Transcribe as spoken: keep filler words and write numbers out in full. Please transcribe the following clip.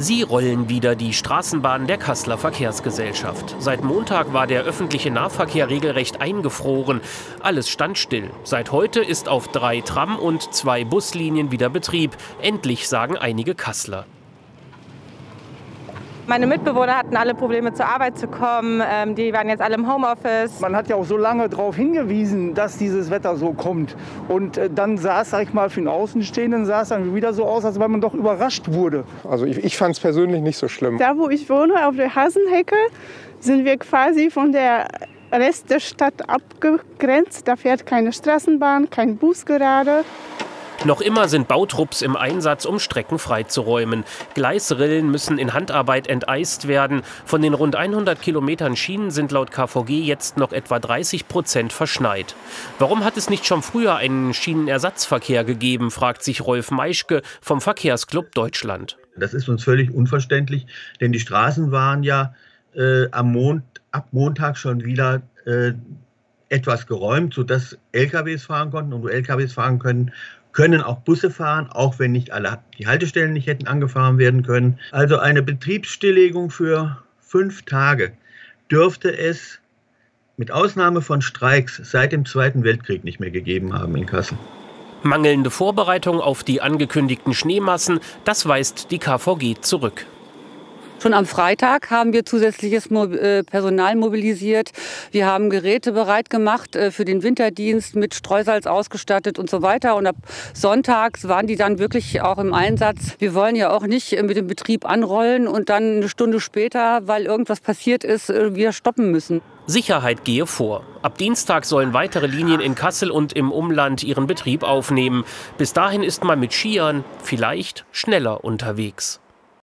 Sie rollen wieder die Straßenbahnen der Kasseler Verkehrsgesellschaft. Seit Montag war der öffentliche Nahverkehr regelrecht eingefroren. Alles stand still. Seit heute ist auf drei Tram- und zwei Buslinien wieder Betrieb. Endlich, sagen einige Kasseler. Meine Mitbewohner hatten alle Probleme, zur Arbeit zu kommen. Ähm, die waren jetzt alle im Homeoffice. Man hat ja auch so lange darauf hingewiesen, dass dieses Wetter so kommt. Und äh, dann sah es, sag ich mal, für den Außenstehenden sah es dann wieder so aus, als wenn man doch überrascht wurde. Also ich, ich fand es persönlich nicht so schlimm. Da, wo ich wohne, auf der Hasenhecke, sind wir quasi von der Rest der Stadt abgegrenzt. Da fährt keine Straßenbahn, kein Bus gerade. Noch immer sind Bautrupps im Einsatz, um Strecken freizuräumen. Gleisrillen müssen in Handarbeit enteist werden. Von den rund hundert Kilometern Schienen sind laut K V G jetzt noch etwa dreißig Prozent verschneit. Warum hat es nicht schon früher einen Schienenersatzverkehr gegeben, fragt sich Rolf Meischke vom Verkehrsclub Deutschland. Das ist uns völlig unverständlich, denn die Straßen waren ja äh, am Mond, ab Montag schon wieder äh, etwas geräumt, sodass L K Ws fahren konnten. Und wo L K Ws fahren können, können auch Busse fahren, auch wenn nicht alle die Haltestellen nicht hätten angefahren werden können. Also eine Betriebsstilllegung für fünf Tage dürfte es mit Ausnahme von Streiks seit dem Zweiten Weltkrieg nicht mehr gegeben haben in Kassel. Mangelnde Vorbereitung auf die angekündigten Schneemassen, das weist die K V G zurück. Schon am Freitag haben wir zusätzliches Personal mobilisiert. Wir haben Geräte bereit gemacht für den Winterdienst, mit Streusalz ausgestattet und so weiter. Und ab Sonntags waren die dann wirklich auch im Einsatz. Wir wollen ja auch nicht mit dem Betrieb anrollen und dann eine Stunde später, weil irgendwas passiert ist, wieder stoppen müssen. Sicherheit gehe vor. Ab Dienstag sollen weitere Linien in Kassel und im Umland ihren Betrieb aufnehmen. Bis dahin ist man mit Skiern vielleicht schneller unterwegs.